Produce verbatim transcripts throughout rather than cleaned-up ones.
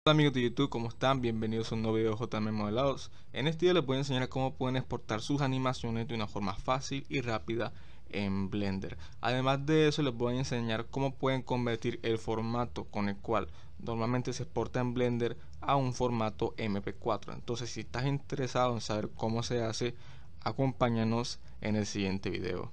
Hola amigos de YouTube, ¿cómo están? Bienvenidos a un nuevo video de J M Modelados. En este video les voy a enseñar cómo pueden exportar sus animaciones de una forma fácil y rápida en Blender. Además de eso les voy a enseñar cómo pueden convertir el formato con el cual normalmente se exporta en Blender a un formato M P cuatro. Entonces, si estás interesado en saber cómo se hace, acompáñanos en el siguiente video.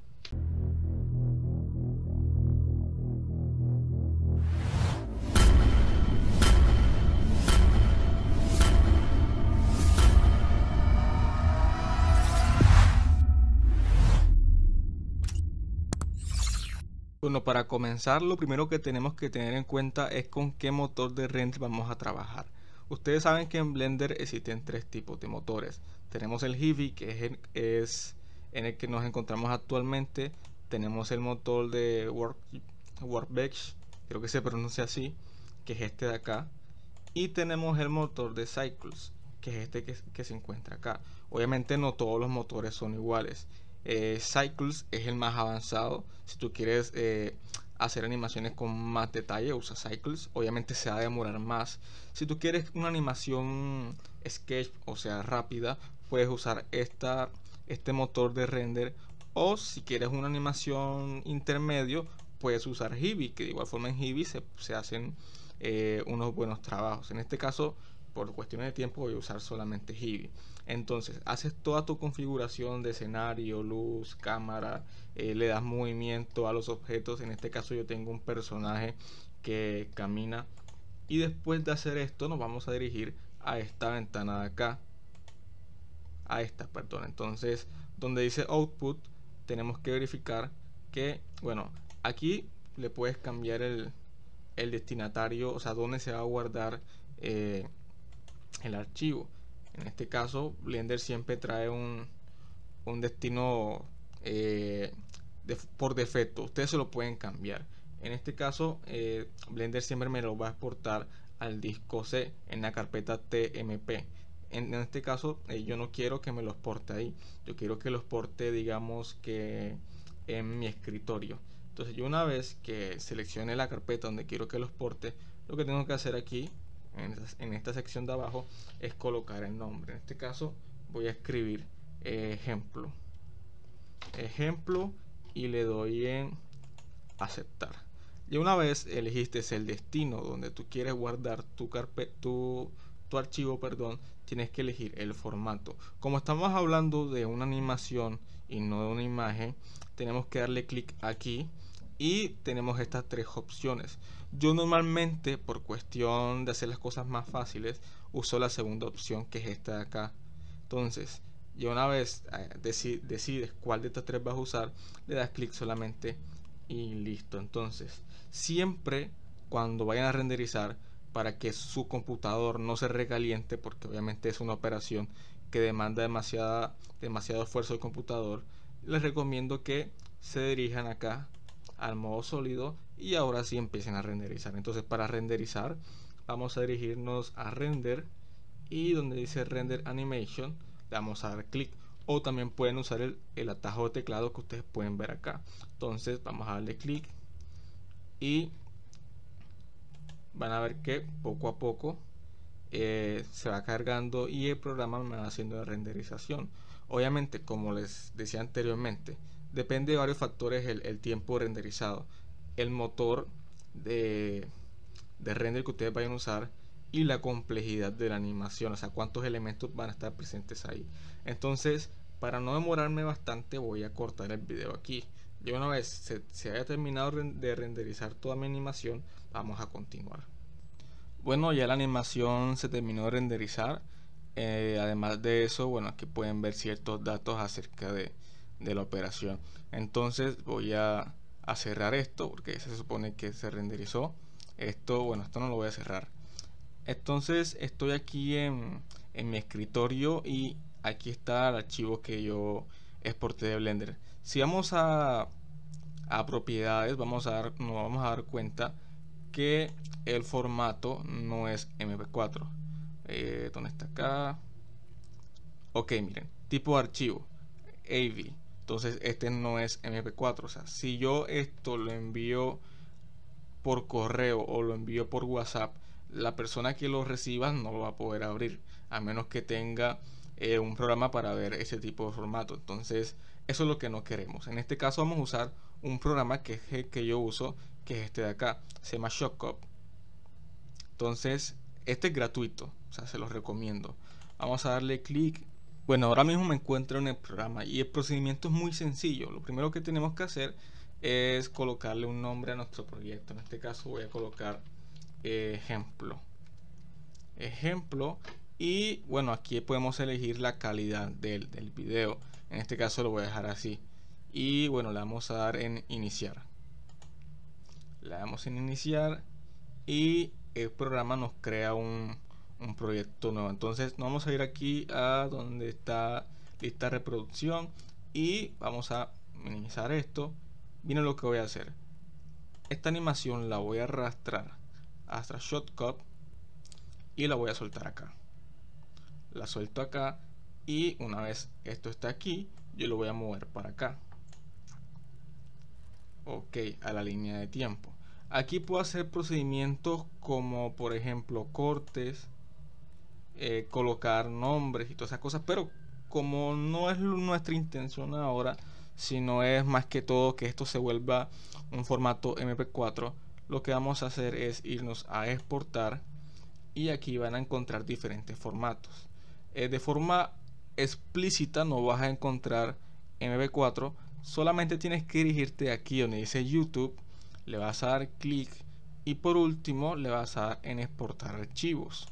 Bueno, para comenzar, lo primero que tenemos que tener en cuenta es con qué motor de render vamos a trabajar. Ustedes saben que en Blender existen tres tipos de motores. Tenemos el Eevee, que es, el, es en el que nos encontramos actualmente. Tenemos el motor de Work, Workbench, creo que se pronuncia así, que es este de acá. Y tenemos el motor de Cycles, que es este que, que se encuentra acá. Obviamente no todos los motores son iguales. Eh, Cycles es el más avanzado. Si tú quieres eh, hacer animaciones con más detalle, usa Cycles. Obviamente se va a demorar más. Si tú quieres una animación sketch, o sea rápida, puedes usar esta, este motor de render. O si quieres una animación intermedio, puedes usar Eevee, que de igual forma en Eevee se, se hacen eh, unos buenos trabajos. En este caso, por cuestiones de tiempo, voy a usar solamente Eevee. Entonces haces toda tu configuración de escenario, luz, cámara, eh, le das movimiento a los objetos. En este caso yo tengo un personaje que camina, y después de hacer esto nos vamos a dirigir a esta ventana de acá, a esta, perdón. Entonces, donde dice Output, tenemos que verificar que, bueno, aquí le puedes cambiar el, el destinatario, o sea, dónde se va a guardar eh, el archivo. En este caso, Blender siempre trae un, un destino eh, de, por defecto. Ustedes se lo pueden cambiar. En este caso, eh, Blender siempre me lo va a exportar al disco C en la carpeta T M P. En, en este caso, eh, yo no quiero que me lo exporte ahí. Yo quiero que lo exporte, digamos que en mi escritorio. Entonces, yo una vez que seleccione la carpeta donde quiero que lo exporte, lo que tengo que hacer aquí En esta, en esta sección de abajo es colocar el nombre. En este caso voy a escribir eh, ejemplo ejemplo y le doy en aceptar. Y una vez elegiste el destino donde tú quieres guardar tu carpeta, tu, tu archivo, perdón, tienes que elegir el formato. Como estamos hablando de una animación y no de una imagen, tenemos que darle clic aquí y tenemos estas tres opciones. Yo normalmente, por cuestión de hacer las cosas más fáciles, uso la segunda opción, que es esta de acá. Entonces, ya una vez eh, deci decides cuál de estas tres vas a usar, le das clic solamente y listo. Entonces, siempre cuando vayan a renderizar, para que su computador no se recaliente, porque obviamente es una operación que demanda demasiada, demasiado esfuerzo del computador, les recomiendo que se dirijan acá al modo sólido y ahora sí empiecen a renderizar. Entonces, para renderizar vamos a dirigirnos a render, y donde dice render animation le vamos a dar clic, o también pueden usar el, el atajo de teclado que ustedes pueden ver acá. Entonces vamos a darle clic y van a ver que poco a poco eh, se va cargando y el programa me va haciendo la renderización. Obviamente, como les decía anteriormente, depende de varios factores el, el tiempo renderizado, el motor de, de render que ustedes vayan a usar y la complejidad de la animación, o sea, cuántos elementos van a estar presentes ahí. Entonces, para no demorarme bastante, voy a cortar el video aquí. Y una vez se, se haya terminado de renderizar toda mi animación, vamos a continuar. Bueno, ya la animación se terminó de renderizar. Eh, además de eso, bueno, aquí pueden ver ciertos datos acerca de, de la operación. Entonces voy a, a cerrar esto, porque se supone que se renderizó. Esto, bueno, esto no lo voy a cerrar. Entonces estoy aquí en, en mi escritorio y aquí está el archivo que yo exporté de Blender. Si vamos a, a propiedades, vamos a dar, nos vamos a dar cuenta que el formato no es M P cuatro. Eh, ¿Dónde está acá? Ok, miren, tipo de archivo A V I. Entonces este no es M P cuatro. O sea, si yo esto lo envío por correo o lo envío por WhatsApp, la persona que lo reciba no lo va a poder abrir, a menos que tenga eh, un programa para ver ese tipo de formato. Entonces eso es lo que no queremos. En este caso vamos a usar un programa que es el que yo uso, que es este de acá, se llama Shotcut. Entonces este es gratuito, o sea, se los recomiendo. Vamos a darle clic. Bueno, ahora mismo me encuentro en el programa y el procedimiento es muy sencillo. Lo primero que tenemos que hacer es colocarle un nombre a nuestro proyecto. En este caso voy a colocar eh, ejemplo ejemplo y bueno, aquí podemos elegir la calidad del, del video. En este caso lo voy a dejar así y bueno, le vamos a dar en iniciar, le damos en iniciar y el programa nos crea un, un proyecto nuevo. Entonces nos vamos a ir aquí a donde está lista de reproducción y vamos a minimizar esto. Miren lo que voy a hacer. Esta animación la voy a arrastrar hasta Shotcut y la voy a soltar acá. La suelto acá y una vez esto está aquí, yo lo voy a mover para acá. Ok, a la línea de tiempo. Aquí puedo hacer procedimientos como por ejemplo cortes, eh, colocar nombres y todas esas cosas, pero como no es nuestra intención ahora, sino es más que todo que esto se vuelva un formato eme pe cuatro, lo que vamos a hacer es irnos a exportar y aquí van a encontrar diferentes formatos. Eh, de forma explícita no vas a encontrar eme pe cuatro, solamente tienes que dirigirte aquí donde dice YouTube, le vas a dar clic y por último le vas a dar en exportar archivos.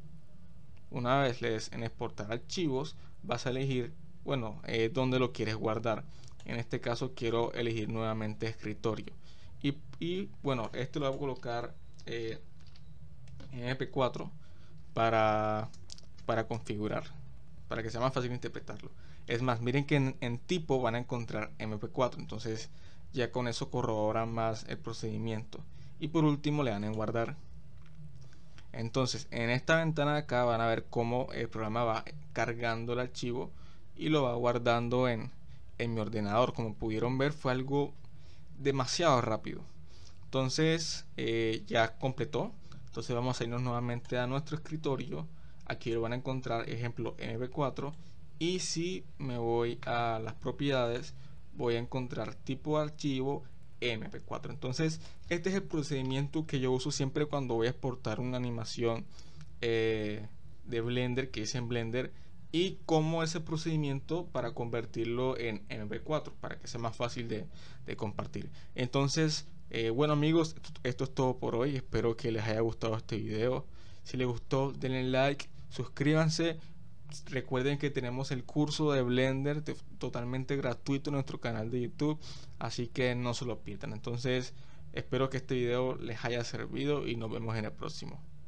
Una vez le des en exportar archivos, vas a elegir, bueno, eh, dónde lo quieres guardar. En este caso quiero elegir nuevamente escritorio y, y bueno, esto lo voy a colocar eh, en eme pe cuatro para, para configurar, para que sea más fácil interpretarlo. Es más, miren que en, en tipo van a encontrar eme pe cuatro, entonces ya con eso corroboran más el procedimiento. Y por último le dan en guardar. Entonces en esta ventana de acá van a ver cómo el programa va cargando el archivo y lo va guardando en, en mi ordenador. Como pudieron ver, fue algo demasiado rápido. Entonces eh, ya completó. Entonces vamos a irnos nuevamente a nuestro escritorio. Aquí lo van a encontrar ejemplo eme pe cuatro y si me voy a las propiedades voy a encontrar tipo de archivo eme pe cuatro. Entonces este es el procedimiento que yo uso siempre cuando voy a exportar una animación eh, de Blender que hice en Blender, y como ese procedimiento para convertirlo en eme pe cuatro para que sea más fácil de, de compartir. Entonces eh, bueno amigos, esto, esto es todo por hoy. Espero que les haya gustado este video. Si les gustó denle like, suscríbanse. Recuerden que tenemos el curso de Blender de, totalmente gratuito en nuestro canal de YouTube, así que no se lo pierdan. Entonces espero que este video les haya servido y nos vemos en el próximo.